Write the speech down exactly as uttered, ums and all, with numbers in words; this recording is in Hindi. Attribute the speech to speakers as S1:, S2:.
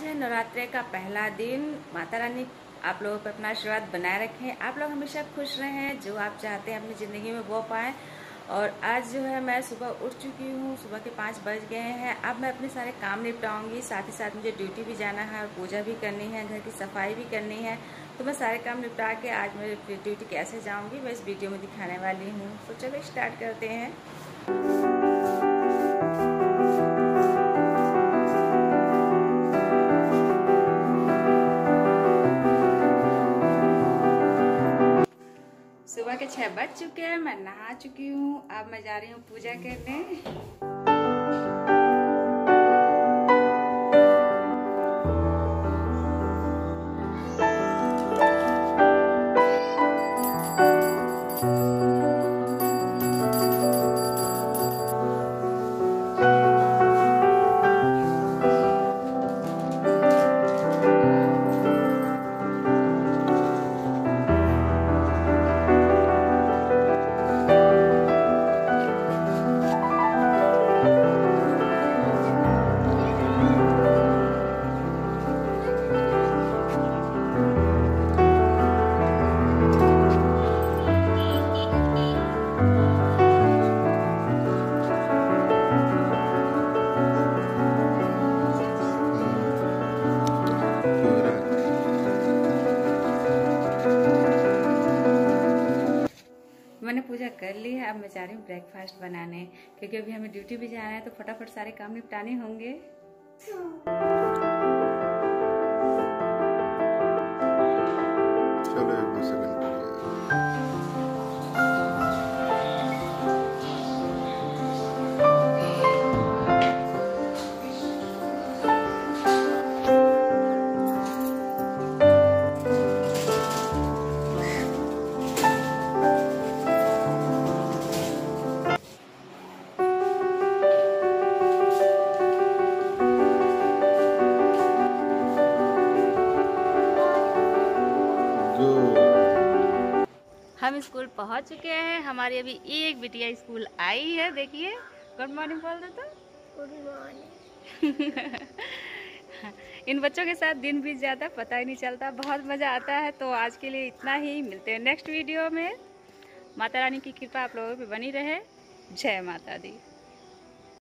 S1: है नवरात्रि का पहला दिन। माता रानी आप लोगों पर अपना आशीर्वाद बनाए रखें, आप लोग हमेशा खुश रहें, जो आप चाहते हैं अपनी ज़िंदगी में वो पाएं। और आज जो है मैं सुबह उठ चुकी हूँ, सुबह के पाँच बज गए हैं। अब मैं अपने सारे काम निपटाऊंगी, साथ ही साथ मुझे ड्यूटी भी जाना है और पूजा भी करनी है, घर की सफाई भी करनी है। तो मैं सारे काम निपटा के आज मैं ड्यूटी कैसे जाऊँगी मैं इस वीडियो में दिखाने वाली हूँ। तो चलो स्टार्ट करते हैं। सुबह के छह बज चुके हैं, मैं नहा चुकी हूँ। अब मैं जा रही हूँ पूजा करने। मैंने पूजा कर ली है। अब मैं जा रही हूँ ब्रेकफास्ट बनाने, क्योंकि अभी हमें ड्यूटी भी जाना है, तो फटाफट सारे काम निपटाने होंगे।
S2: चलो एक दो सेकंड
S1: हम स्कूल पहुंच चुके हैं। हमारी अभी एक बिटिया स्कूल आई है, देखिए। गुड मॉर्निंग बोल दो तो।
S3: Good morning.
S1: इन बच्चों के साथ दिन बीत जाता पता ही नहीं चलता, बहुत मज़ा आता है। तो आज के लिए इतना ही, मिलते हैं नेक्स्ट वीडियो में। माता रानी की कृपा आप लोगों पे बनी रहे। जय माता दी।